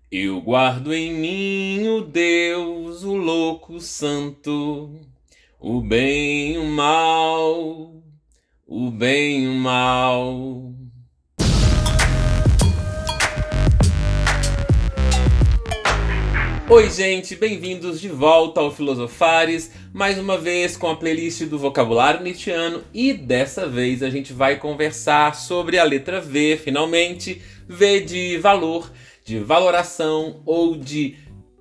Eu guardo em mim o Deus, o louco santo, o bem e o mal, o bem e o mal. Oi gente, bem-vindos de volta ao Filosofares, mais uma vez com a playlist do vocabulário nietzschiano, e dessa vez a gente vai conversar sobre a letra V, finalmente, V de valor, de valoração ou de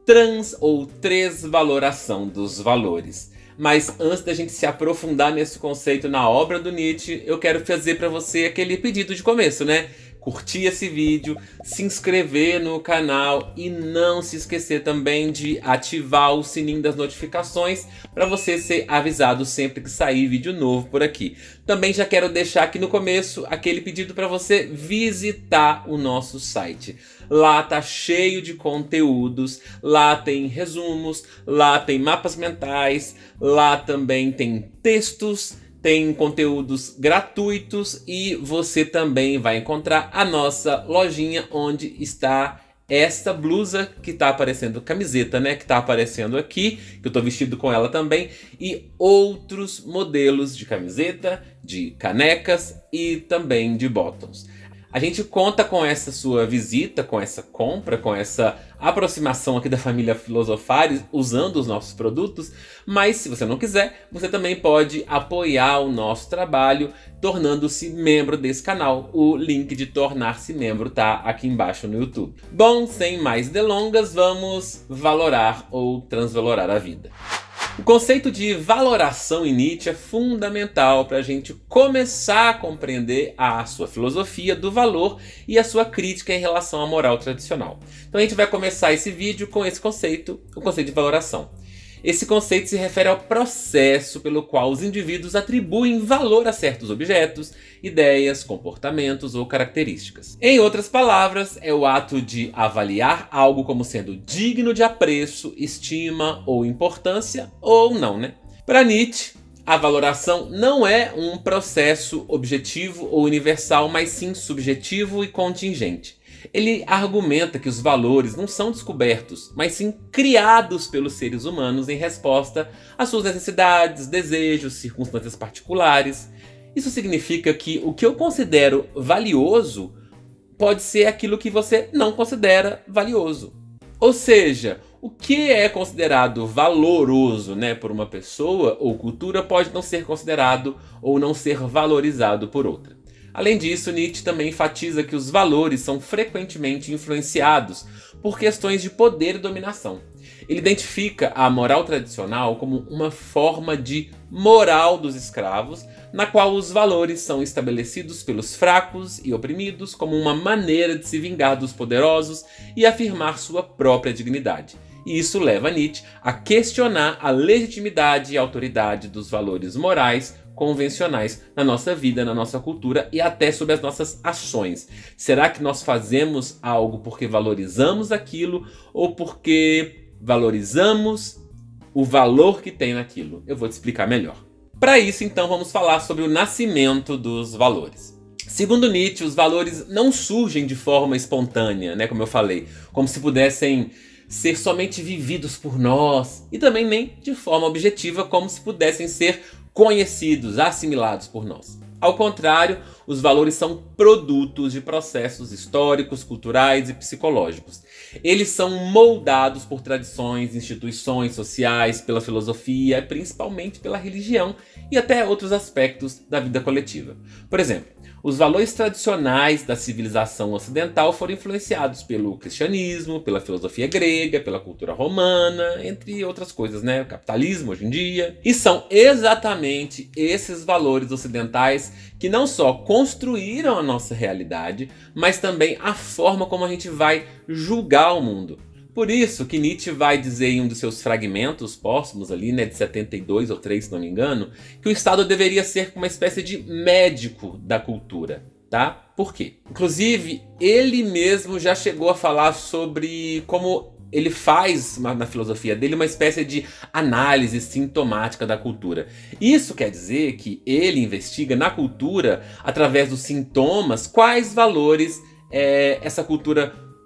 ou tresvaloração dos valores. Mas antes da gente se aprofundar nesse conceito na obra do Nietzsche, eu quero fazer para você aquele pedido de começo, né? Curtir esse vídeo, se inscrever no canal e não se esquecer também de ativar o sininho das notificações para você ser avisado sempre que sair vídeo novo por aqui. Também já quero deixar aqui no começo aquele pedido para você visitar o nosso site. Lá tá cheio de conteúdos, lá tem resumos, lá tem mapas mentais, lá também tem textos, tem conteúdos gratuitos e você também vai encontrar a nossa lojinha onde está esta blusa que tá aparecendo, camiseta, né, que tá aparecendo aqui, que eu tô vestido com ela também, e outros modelos de camiseta, de canecas e também de bottoms. A gente conta com essa sua visita, com essa compra, com essa aproximação aqui da família Filosofares usando os nossos produtos, mas se você não quiser, você também pode apoiar o nosso trabalho tornando-se membro desse canal. O link de tornar-se membro tá aqui embaixo no YouTube. Bom, sem mais delongas, vamos valorar ou transvalorar a vida. O conceito de valoração em Nietzsche é fundamental para a gente começar a compreender a sua filosofia do valor e a sua crítica em relação à moral tradicional. Então a gente vai começar esse vídeo com esse conceito, o conceito de valoração. Esse conceito se refere ao processo pelo qual os indivíduos atribuem valor a certos objetos, ideias, comportamentos ou características. Em outras palavras, é o ato de avaliar algo como sendo digno de apreço, estima ou importância, ou não, né? Para Nietzsche, a valoração não é um processo objetivo ou universal, mas sim subjetivo e contingente. Ele argumenta que os valores não são descobertos, mas sim criados pelos seres humanos em resposta às suas necessidades, desejos, circunstâncias particulares. Isso significa que o que eu considero valioso pode ser aquilo que você não considera valioso. Ou seja, o que é considerado valoroso, né, por uma pessoa ou cultura pode não ser considerado ou não ser valorizado por outra. Além disso, Nietzsche também enfatiza que os valores são frequentemente influenciados por questões de poder e dominação. Ele identifica a moral tradicional como uma forma de moral dos escravos, na qual os valores são estabelecidos pelos fracos e oprimidos como uma maneira de se vingar dos poderosos e afirmar sua própria dignidade. E isso leva Nietzsche a questionar a legitimidade e autoridade dos valores morais convencionais na nossa vida, na nossa cultura e até sobre as nossas ações. Será que nós fazemos algo porque valorizamos aquilo ou porque valorizamos o valor que tem naquilo? Eu vou te explicar melhor. Para isso, então, vamos falar sobre o nascimento dos valores. Segundo Nietzsche, os valores não surgem de forma espontânea, né, como eu falei, como se pudessem ser somente vividos por nós, e também nem de forma objetiva, como se pudessem ser conhecidos, assimilados por nós. Ao contrário, os valores são produtos de processos históricos, culturais e psicológicos. Eles são moldados por tradições, instituições sociais, pela filosofia, principalmente pela religião e até outros aspectos da vida coletiva. Por exemplo, os valores tradicionais da civilização ocidental foram influenciados pelo cristianismo, pela filosofia grega, pela cultura romana, entre outras coisas, né? O capitalismo hoje em dia. E são exatamente esses valores ocidentais que não só construíram a nossa realidade, mas também a forma como a gente vai julgar o mundo. Por isso que Nietzsche vai dizer em um dos seus fragmentos póstumos ali, né, de 72 ou 3, se não me engano, que o Estado deveria ser uma espécie de médico da cultura, tá? Por quê? Inclusive, ele mesmo já chegou a falar sobre como ele faz na filosofia dele uma espécie de análise sintomática da cultura. Isso quer dizer que ele investiga na cultura, através dos sintomas, quais valores essa cultura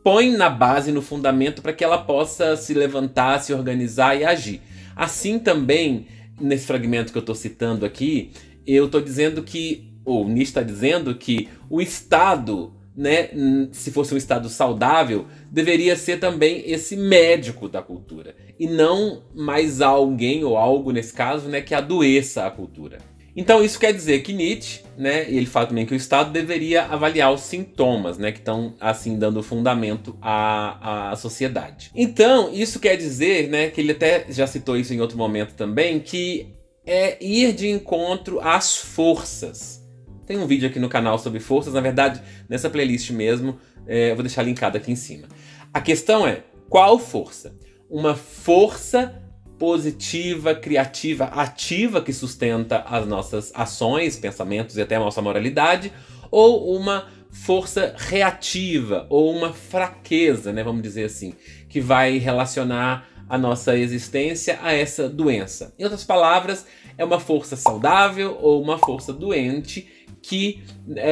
põe na base, no fundamento, para que ela possa se levantar, se organizar e agir. Assim também, nesse fragmento que eu estou citando aqui, eu estou dizendo que, ou Nietzsche está dizendo que o Estado, né, se fosse um Estado saudável, deveria ser também esse médico da cultura, e não mais alguém ou algo, nesse caso, né, que adoeça a cultura. Então isso quer dizer que Nietzsche, né, ele fala também que o Estado deveria avaliar os sintomas, né, que estão assim dando fundamento à sociedade. Então isso quer dizer, né, que ele até já citou isso em outro momento também, que é ir de encontro às forças. Tem um vídeo aqui no canal sobre forças, na verdade nessa playlist mesmo, eu vou deixar linkado aqui em cima. A questão é, qual força? Uma força positiva, criativa, ativa, que sustenta as nossas ações, pensamentos e até a nossa moralidade, ou uma força reativa, ou uma fraqueza, né, vamos dizer assim, que vai relacionar a nossa existência a essa doença. Em outras palavras, é uma força saudável ou uma força doente que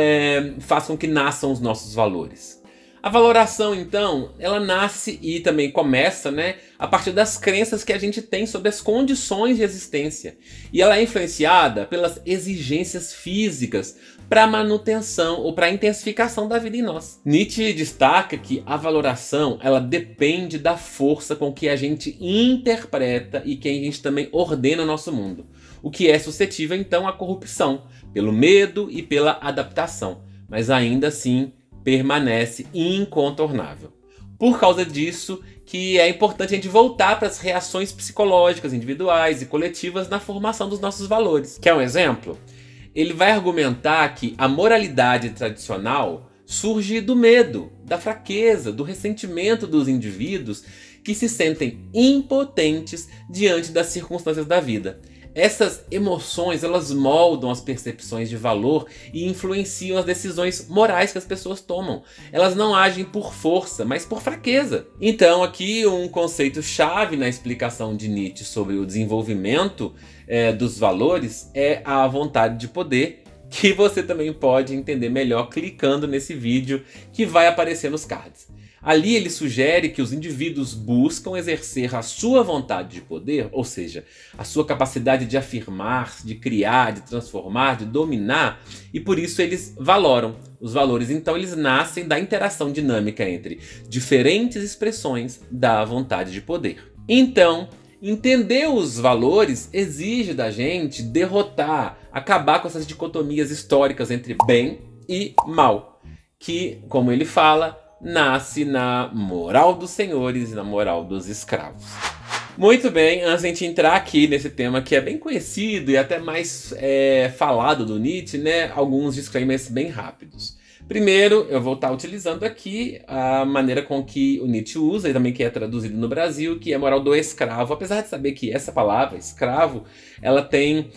faz com que nasçam os nossos valores. A valoração, então, ela nasce e também começa, né, a partir das crenças que a gente tem sobre as condições de existência. E ela é influenciada pelas exigências físicas para a manutenção ou para a intensificação da vida em nós. Nietzsche destaca que a valoração, ela depende da força com que a gente interpreta e que a gente também ordena o nosso mundo. O que é suscetível, então, à corrupção, pelo medo e pela adaptação. Mas ainda assim, permanece incontornável. Por causa disso que é importante a gente voltar para as reações psicológicas individuais e coletivas na formação dos nossos valores. Quer um exemplo? Ele vai argumentar que a moralidade tradicional surge do medo, da fraqueza, do ressentimento dos indivíduos que se sentem impotentes diante das circunstâncias da vida. Essas emoções, elas moldam as percepções de valor e influenciam as decisões morais que as pessoas tomam. Elas não agem por força, mas por fraqueza. Então aqui um conceito-chave na explicação de Nietzsche sobre o desenvolvimento dos valores é a vontade de poder, que você também pode entender melhor clicando nesse vídeo que vai aparecer nos cards. Ali ele sugere que os indivíduos buscam exercer a sua vontade de poder, ou seja, a sua capacidade de afirmar, de criar, de transformar, de dominar, e por isso eles valoram. Os valores, então, eles nascem da interação dinâmica entre diferentes expressões da vontade de poder. Então, entender os valores exige da gente derrotar, acabar com essas dicotomias históricas entre bem e mal, que, como ele fala, nasce na moral dos senhores e na moral dos escravos. Muito bem, antes de a gente entrar aqui nesse tema que é bem conhecido e até mais falado do Nietzsche, né, alguns disclaimers bem rápidos. Primeiro, eu vou estar utilizando aqui a maneira com que o Nietzsche usa, e também que é traduzido no Brasil, que é a moral do escravo. Apesar de saber que essa palavra, escravo, ela tem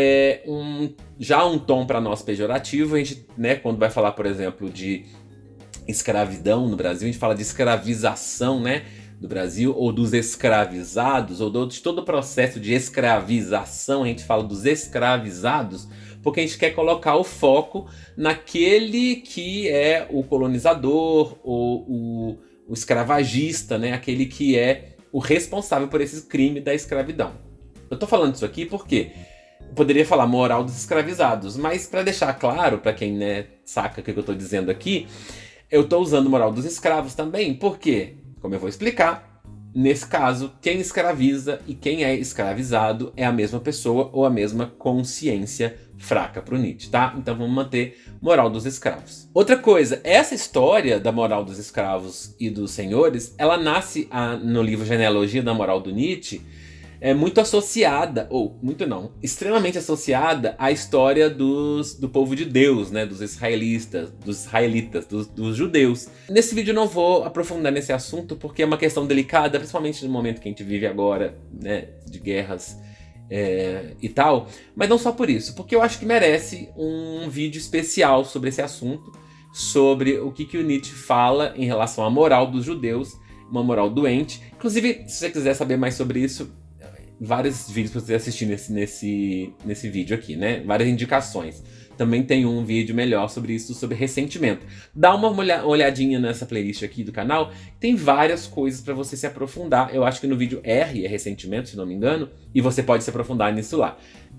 já um tom para nós pejorativo. A gente, né, quando vai falar, por exemplo, de escravidão no Brasil, a gente fala de escravização, né, do Brasil, ou dos escravizados, ou de todo o processo de escravização, a gente fala dos escravizados, porque a gente quer colocar o foco naquele que é o colonizador, ou o escravagista, né, aquele que é o responsável por esse crime da escravidão. Eu tô falando isso aqui porque eu poderia falar moral dos escravizados, mas para deixar claro, para quem, né, saca o que eu tô dizendo aqui, eu estou usando moral dos escravos também, porque, como eu vou explicar, nesse caso, quem escraviza e quem é escravizado é a mesma pessoa ou a mesma consciência fraca para o Nietzsche, tá? Então vamos manter moral dos escravos. Outra coisa, essa história da moral dos escravos e dos senhores, ela nasce no livro Genealogia da Moral do Nietzsche, muito associada, ou muito não, extremamente associada à história do povo de Deus, né, dos israelitas, dos judeus. Nesse vídeo eu não vou aprofundar nesse assunto porque é uma questão delicada, principalmente no momento que a gente vive agora, né, de guerras e tal, mas não só por isso, porque eu acho que merece um vídeo especial sobre esse assunto, sobre o que o Nietzsche fala em relação à moral dos judeus, uma moral doente. Inclusive, se você quiser saber mais sobre isso, vários vídeos para você assistir nesse vídeo aqui, né? Várias indicações Também tem um vídeo melhor sobre isso, sobre ressentimento. Dá uma olhadinha nessa playlist aqui do canal, tem várias coisas para você se aprofundar. Eu acho que no vídeo R é ressentimento, se não me engano, e você pode se aprofundar nisso lá.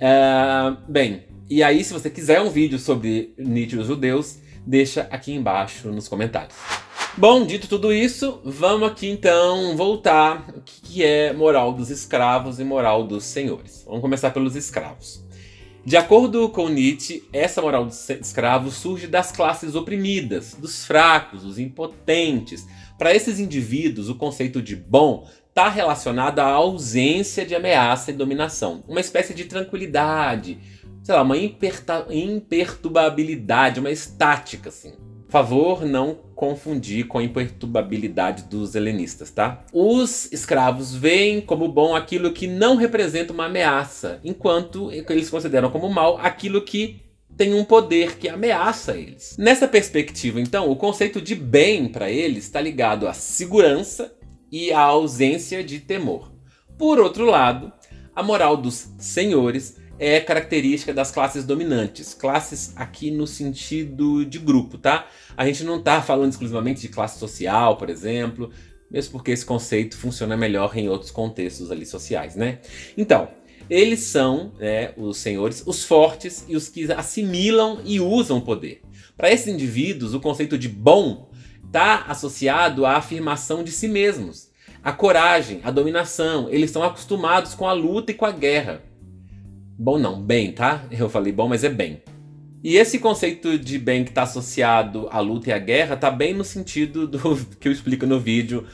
Bem, e aí se você quiser um vídeo sobre Nietzsche e os judeus, deixa aqui embaixo nos comentários. Bom, dito tudo isso, vamos aqui então voltar o que é moral dos escravos e moral dos senhores. Vamos começar pelos escravos. De acordo com Nietzsche, essa moral dos escravos surge das classes oprimidas, dos fracos, dos impotentes. Para esses indivíduos, o conceito de bom está relacionado à ausência de ameaça e dominação. Uma espécie de tranquilidade, sei lá, uma imperturbabilidade, uma estática, assim. Favor não confundir com a imperturbabilidade dos helenistas, tá? Os escravos veem como bom aquilo que não representa uma ameaça, enquanto eles consideram como mal aquilo que tem um poder que ameaça eles. Nessa perspectiva, então, o conceito de bem para eles está ligado à segurança e à ausência de temor. Por outro lado, a moral dos senhores é característica das classes dominantes. Classes aqui no sentido de grupo, tá? A gente não tá falando exclusivamente de classe social, por exemplo, mesmo porque esse conceito funciona melhor em outros contextos ali sociais, né? Então, eles são, os senhores, os fortes e os que assimilam e usam poder. Para esses indivíduos, o conceito de bom está associado à afirmação de si mesmos, à coragem, à dominação. Eles estão acostumados com a luta e com a guerra. Bom não, bem, tá? Eu falei bom, mas é bem. E esse conceito de bem que está associado à luta e à guerra está bem no sentido do que eu explico no vídeo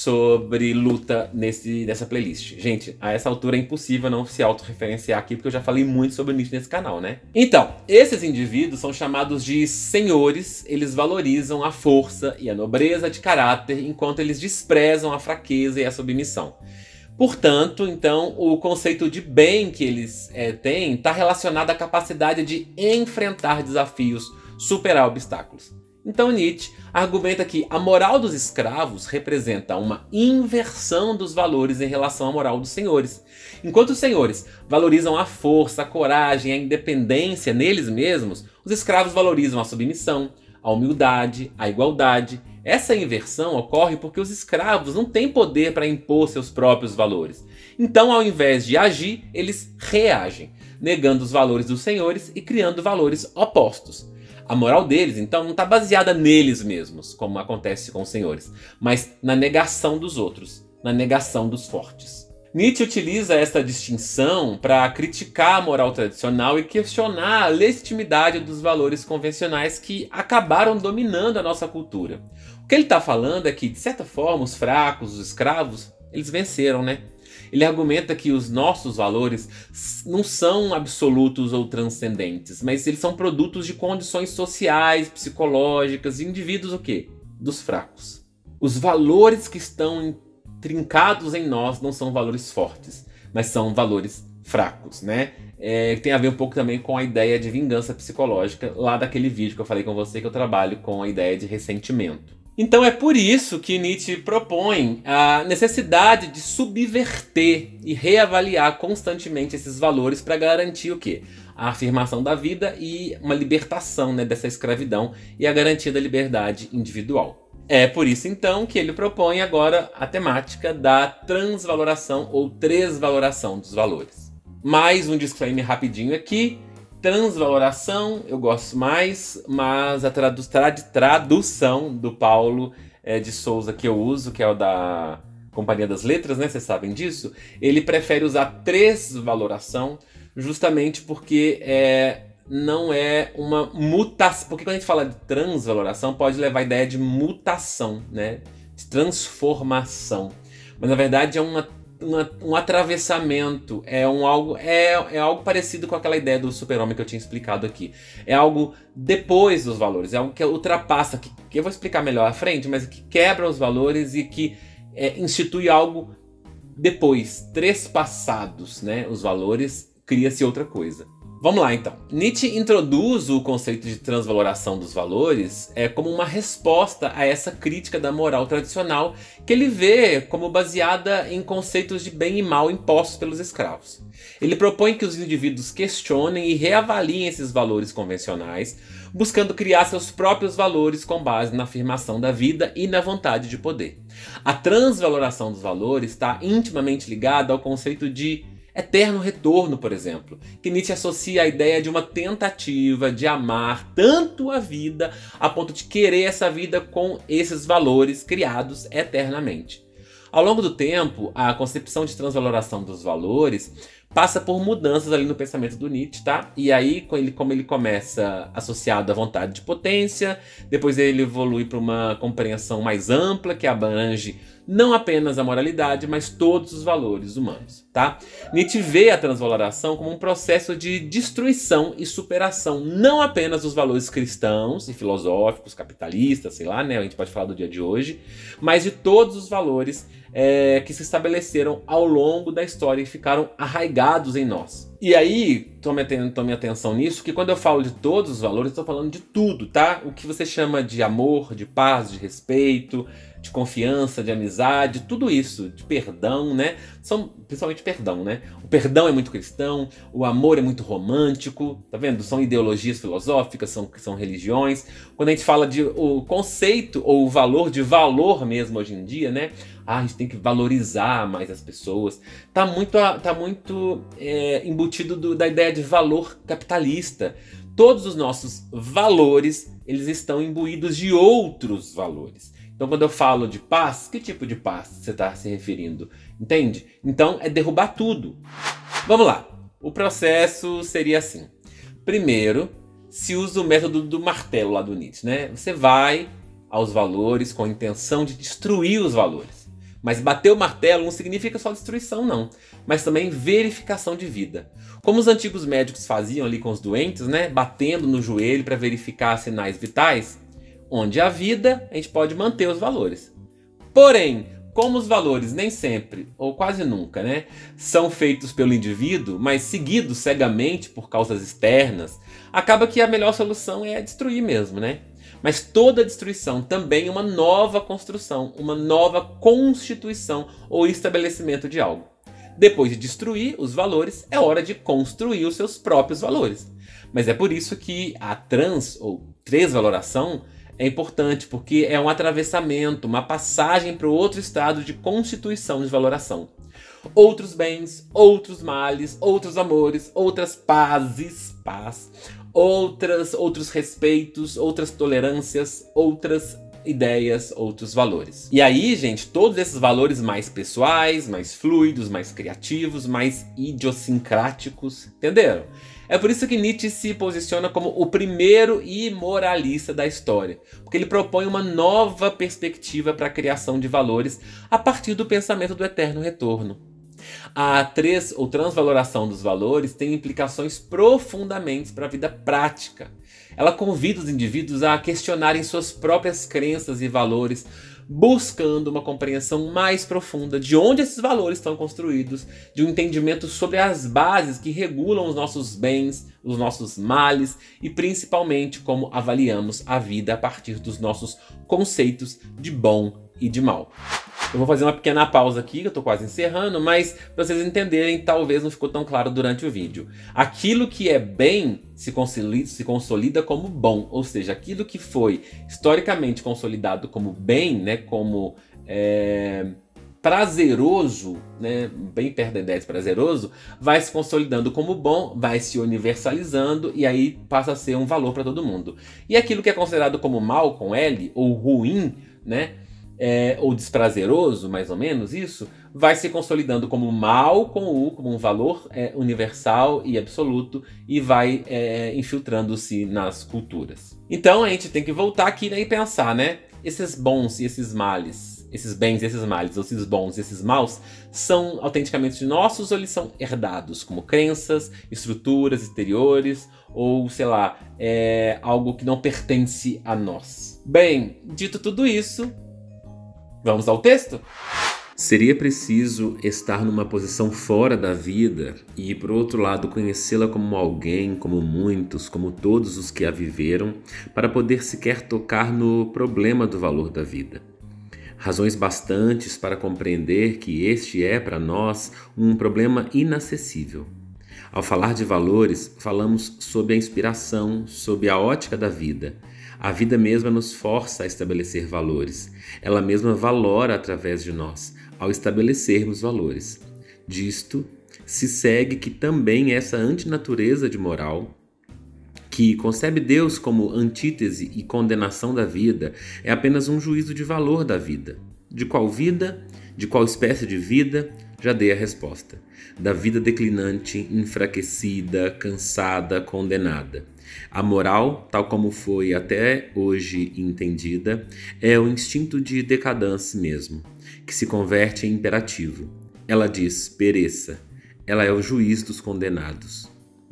sobre luta nessa playlist. Gente, a essa altura é impossível não se autorreferenciar aqui, porque eu já falei muito sobre Nietzsche nesse canal, né? Então, esses indivíduos são chamados de senhores, eles valorizam a força e a nobreza de caráter, enquanto eles desprezam a fraqueza e a submissão. Portanto, então, o conceito de bem que eles têm está relacionado à capacidade de enfrentar desafios, superar obstáculos. Então Nietzsche argumenta que a moral dos escravos representa uma inversão dos valores em relação à moral dos senhores. Enquanto os senhores valorizam a força, a coragem, a independência neles mesmos, os escravos valorizam a submissão, a humildade, a igualdade. Essa inversão ocorre porque os escravos não têm poder para impor seus próprios valores. Então, ao invés de agir, eles reagem, negando os valores dos senhores e criando valores opostos. A moral deles, então, não está baseada neles mesmos, como acontece com os senhores, mas na negação dos outros, na negação dos fortes. Nietzsche utiliza essa distinção para criticar a moral tradicional e questionar a legitimidade dos valores convencionais que acabaram dominando a nossa cultura. O que ele está falando é que, de certa forma, os fracos, os escravos, eles venceram, né? Ele argumenta que os nossos valores não são absolutos ou transcendentes, mas eles são produtos de condições sociais, psicológicas, de indivíduos o quê? Dos fracos. Os valores que estão trincados em nós não são valores fortes, mas são valores fracos, né? Tem a ver um pouco também com a ideia de vingança psicológica, lá daquele vídeo que eu falei com você que eu trabalho com a ideia de ressentimento. Então é por isso que Nietzsche propõe a necessidade de subverter e reavaliar constantemente esses valores para garantir o quê? A afirmação da vida e uma libertação, né, dessa escravidão e a garantia da liberdade individual. É por isso então que ele propõe agora a temática da transvaloração ou tresvaloração dos valores. Mais um disclaimer rapidinho aqui. Transvaloração eu gosto mais, mas a tradução do Paulo de Souza que eu uso, que é o da Companhia das Letras, né? Vocês sabem disso. Ele prefere usar tresvaloração justamente porque não é uma mutação. Porque quando a gente fala de transvaloração, pode levar a ideia de mutação, né? De transformação. Mas na verdade é um atravessamento, é algo parecido com aquela ideia do super-homem que eu tinha explicado aqui. É algo depois dos valores, é algo que ultrapassa, que eu vou explicar melhor à frente, mas que quebra os valores e que institui algo depois, trespassados, né? Os valores, cria-se outra coisa. Vamos lá então. Nietzsche introduz o conceito de transvaloração dos valores como uma resposta a essa crítica da moral tradicional que ele vê como baseada em conceitos de bem e mal impostos pelos escravos. Ele propõe que os indivíduos questionem e reavaliem esses valores convencionais, buscando criar seus próprios valores com base na afirmação da vida e na vontade de poder. A transvaloração dos valores está intimamente ligada ao conceito de eterno retorno, por exemplo, que Nietzsche associa à ideia de uma tentativa de amar tanto a vida a ponto de querer essa vida com esses valores criados eternamente. Ao longo do tempo, a concepção de transvaloração dos valores passa por mudanças ali no pensamento do Nietzsche, tá? E aí, como ele começa associado à vontade de potência, depois ele evolui para uma compreensão mais ampla que abrange não apenas a moralidade, mas todos os valores humanos, tá? Nietzsche vê a transvaloração como um processo de destruição e superação, não apenas dos valores cristãos e filosóficos, capitalistas, sei lá, né? A gente pode falar do dia de hoje, mas de todos os valores que se estabeleceram ao longo da história e ficaram arraigados em nós. E aí, tome atenção nisso, que quando eu falo de todos os valores, estou falando de tudo, tá? O que você chama de amor, de paz, de respeito, de confiança, de amizade, tudo isso, de perdão, né? Principalmente perdão, né? O perdão é muito cristão, o amor é muito romântico, tá vendo? São ideologias filosóficas, são religiões. Quando a gente fala de o conceito ou o valor de valor mesmo hoje em dia, né? A gente tem que valorizar mais as pessoas. Tá muito embutido da ideia de valor capitalista. Todos os nossos valores, eles estão imbuídos de outros valores. Então, quando eu falo de paz, que tipo de paz você está se referindo? Entende? Então, é derrubar tudo. Vamos lá. O processo seria assim. Primeiro, se usa o método do martelo lá do Nietzsche, né? Você vai aos valores com a intenção de destruir os valores. Mas bater o martelo não significa só destruição, não. Mas também verificação de vida. Como os antigos médicos faziam ali com os doentes, né? Batendo no joelho para verificar sinais vitais. Onde há vida, a gente pode manter os valores. Porém, como os valores nem sempre, ou quase nunca, né, são feitos pelo indivíduo, mas seguidos cegamente por causas externas, acaba que a melhor solução é destruir mesmo, né? Mas toda destruição também é uma nova construção, uma nova constituição ou estabelecimento de algo. Depois de destruir os valores, é hora de construir os seus próprios valores. Mas é por isso que a transvaloração é importante, porque é um atravessamento, uma passagem para o outro estado de constituição de valoração. Outros bens, outros males, outros amores, outras pazes, outros respeitos, outras tolerâncias, outras ideias, outros valores. E aí, gente, todos esses valores mais pessoais, mais fluidos, mais criativos, mais idiosincráticos, entenderam? É por isso que Nietzsche se posiciona como o primeiro imoralista da história, porque ele propõe uma nova perspectiva para a criação de valores a partir do pensamento do eterno retorno. A transvaloração dos valores tem implicações profundamente para a vida prática. Ela convida os indivíduos a questionarem suas próprias crenças e valores, buscando uma compreensão mais profunda de onde esses valores estão construídos, de um entendimento sobre as bases que regulam os nossos bens, os nossos males e principalmente como avaliamos a vida a partir dos nossos conceitos de bom e de mal. Eu vou fazer uma pequena pausa aqui, que eu tô quase encerrando, mas para vocês entenderem, talvez não ficou tão claro durante o vídeo. Aquilo que é bem se consolida como bom, ou seja, aquilo que foi historicamente consolidado como bem, né, como prazeroso, né, bem perto da ideia de prazeroso, vai se consolidando como bom, vai se universalizando e aí passa a ser um valor para todo mundo. E aquilo que é considerado como mal, com L, ou ruim, né, ou desprazeroso, mais ou menos isso, vai se consolidando como mal com U, como um valor universal e absoluto, e vai infiltrando-se nas culturas. Então a gente tem que voltar aqui, né, e pensar, né? Esses bons e esses males, esses bens e esses males, ou esses bons e esses maus, são autenticamente nossos ou eles são herdados, como crenças, estruturas exteriores, ou sei lá, algo que não pertence a nós. Bem, dito tudo isso, vamos ao texto? Seria preciso estar numa posição fora da vida e, por outro lado, conhecê-la como alguém, como muitos, como todos os que a viveram, para poder sequer tocar no problema do valor da vida. Razões bastantes para compreender que este é, para nós, um problema inacessível. Ao falar de valores, falamos sob a inspiração, sob a ótica da vida. A vida mesma nos força a estabelecer valores. Ela mesma valora através de nós, ao estabelecermos valores. Disto se segue que também essa antinatureza de moral, que concebe Deus como antítese e condenação da vida, é apenas um juízo de valor da vida. De qual vida? De qual espécie de vida? Já dei a resposta. Da vida declinante, enfraquecida, cansada, condenada. A moral, tal como foi até hoje entendida, é o instinto de decadência mesmo, que se converte em imperativo. Ela diz, pereça. Ela é o juiz dos condenados.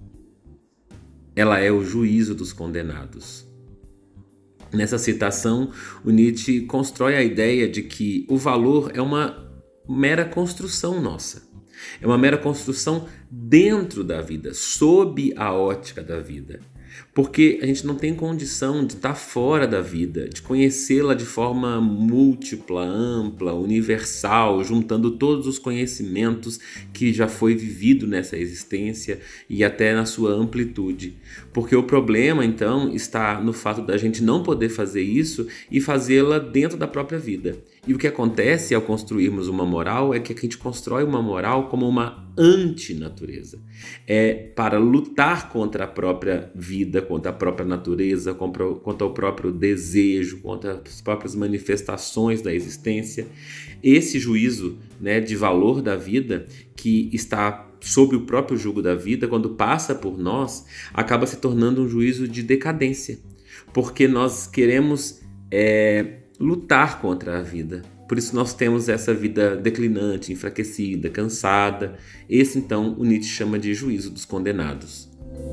Ela é o juízo dos condenados. Nessa citação, o Nietzsche constrói a ideia de que o valor é uma mera construção nossa. É uma mera construção dentro da vida, sob a ótica da vida. Porque a gente não tem condição de estar fora da vida, de conhecê-la de forma múltipla, ampla, universal, juntando todos os conhecimentos que já foi vivido nessa existência e até na sua amplitude. Porque o problema, então, está no fato da gente não poder fazer isso e fazê-la dentro da própria vida. E o que acontece ao construirmos uma moral é que a gente constrói uma moral como uma antinatureza. É para lutar contra a própria vida, contra a própria natureza, contra o próprio desejo, contra as próprias manifestações da existência. Esse juízo, de valor da vida, que está sob o próprio jugo da vida, quando passa por nós, acaba se tornando um juízo de decadência. Porque nós queremos lutar contra a vida. Por isso nós temos essa vida declinante, enfraquecida, cansada. Esse, então, o Nietzsche chama de juízo dos condenados.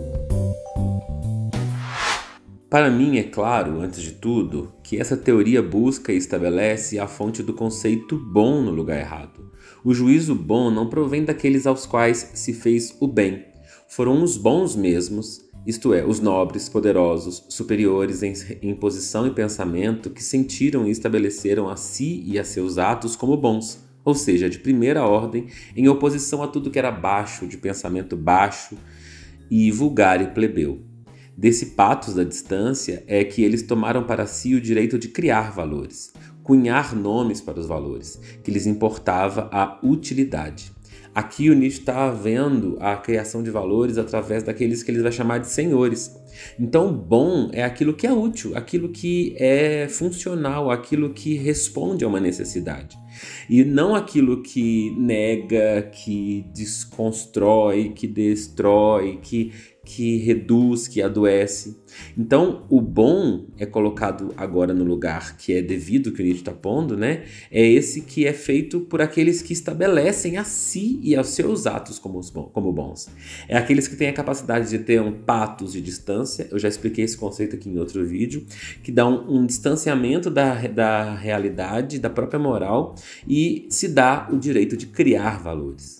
Para mim, é claro, antes de tudo, que essa teoria busca e estabelece a fonte do conceito bom no lugar errado. O juízo bom não provém daqueles aos quais se fez o bem. Foram os bons mesmos, isto é, os nobres, poderosos, superiores em posição e pensamento, que sentiram e estabeleceram a si e a seus atos como bons, ou seja, de primeira ordem, em oposição a tudo que era baixo, de pensamento baixo e vulgar e plebeu. Desse patos da distância é que eles tomaram para si o direito de criar valores, cunhar nomes para os valores, que lhes importava a utilidade. Aqui o Nietzsche está vendo a criação de valores através daqueles que ele vai chamar de senhores. Então, bom é aquilo que é útil, aquilo que é funcional, aquilo que responde a uma necessidade. E não aquilo que nega, que desconstrói, que destrói, que reduz, que adoece. Então, o bom é colocado agora no lugar que é devido, que o Nietzsche está pondo, É esse que é feito por aqueles que estabelecem a si e aos seus atos como bons. É aqueles que têm a capacidade de ter um patos de distância, eu já expliquei esse conceito aqui em outro vídeo, que dá um distanciamento da realidade, da própria moral, e se dá o direito de criar valores.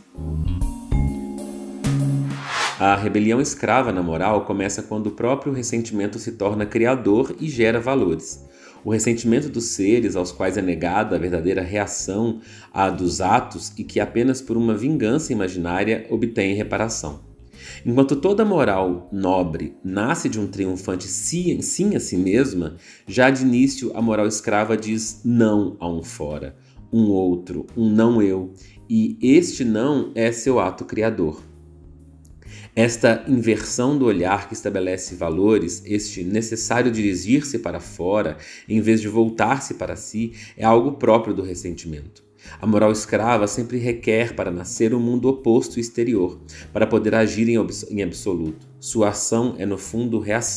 A rebelião escrava na moral começa quando o próprio ressentimento se torna criador e gera valores. O ressentimento dos seres aos quais é negada a verdadeira reação à dos atos e que apenas por uma vingança imaginária obtém reparação. Enquanto toda moral nobre nasce de um triunfante sim a si mesma, já de início a moral escrava diz não a um fora, um outro, um não eu, e este não é seu ato criador. Esta inversão do olhar que estabelece valores, este necessário dirigir-se para fora, em vez de voltar-se para si, é algo próprio do ressentimento. A moral escrava sempre requer para nascer um mundo oposto e exterior, para poder agir em absoluto. Sua ação é, no fundo, reação.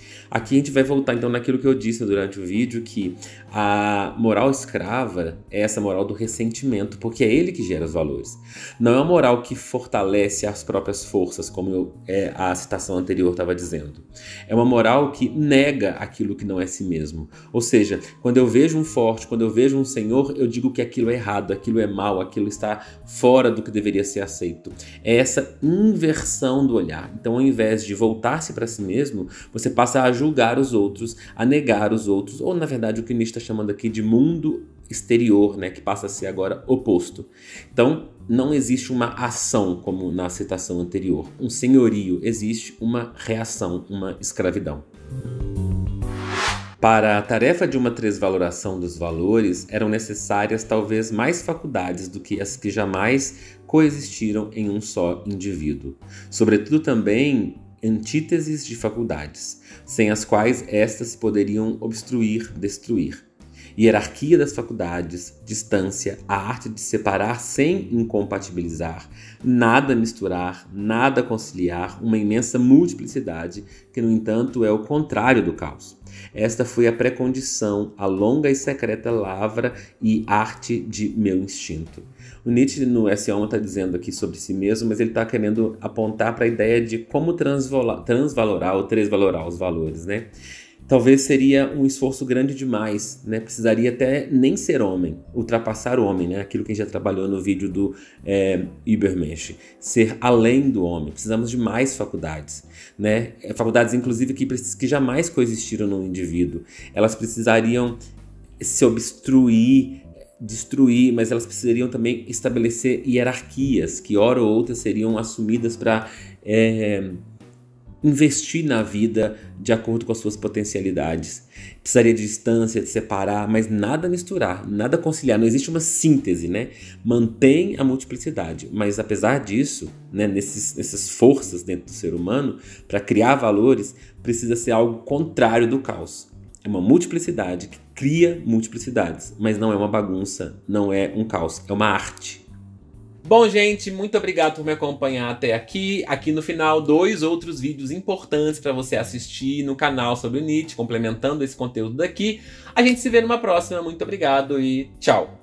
Aqui a gente vai voltar então naquilo que eu disse durante o vídeo, que a moral escrava é essa moral do ressentimento, porque é ele que gera os valores. Não é uma moral que fortalece as próprias forças, como a citação anterior estava dizendo. É uma moral que nega aquilo que não é si mesmo. Ou seja, quando eu vejo um forte, quando eu vejo um senhor, eu digo que aquilo é errado, aquilo é mal, aquilo está fora do que deveria ser aceito. É essa inversão do olhar. Então, ao invés de voltar-se para si mesmo, você passa a julgar os outros, a negar os outros, ou na verdade o que Nietzsche está chamando aqui de mundo exterior, né, que passa a ser agora oposto. Então, não existe uma ação como na citação anterior, um senhorio, existe uma reação, uma escravidão. Para a tarefa de uma transvaloração dos valores, eram necessárias talvez mais faculdades do que as que jamais coexistiram em um só indivíduo. Sobretudo também antíteses de faculdades, sem as quais estas poderiam obstruir, destruir. Hierarquia das faculdades, distância, a arte de separar sem incompatibilizar, nada misturar, nada conciliar, uma imensa multiplicidade que, no entanto, é o contrário do caos. Esta foi a pré-condição, a longa e secreta lavra e arte de meu instinto. O Nietzsche no Esse Homo está dizendo aqui sobre si mesmo, mas ele está querendo apontar para a ideia de como transvalorar ou transvalorar os valores, né? Talvez seria um esforço grande demais, né? Precisaria até nem ser homem, ultrapassar o homem, né? Aquilo que a gente já trabalhou no vídeo do Übermensch. Ser além do homem. Precisamos de mais faculdades, né? Faculdades, inclusive, que jamais coexistiram no indivíduo. Elas precisariam se obstruir, destruir, mas elas precisariam também estabelecer hierarquias, que hora ou outra seriam assumidas para investir na vida de acordo com as suas potencialidades. Precisaria de distância, de separar, mas nada misturar, nada conciliar. Não existe uma síntese, né? Mantém a multiplicidade, mas apesar disso, né, nessas forças dentro do ser humano, para criar valores, precisa ser algo contrário do caos. É uma multiplicidade que cria multiplicidades, mas não é uma bagunça, não é um caos, é uma arte. Bom, gente, muito obrigado por me acompanhar até aqui. Aqui no final, 2 outros vídeos importantes para você assistir no canal sobre o Nietzsche, complementando esse conteúdo daqui. A gente se vê numa próxima. Muito obrigado e tchau!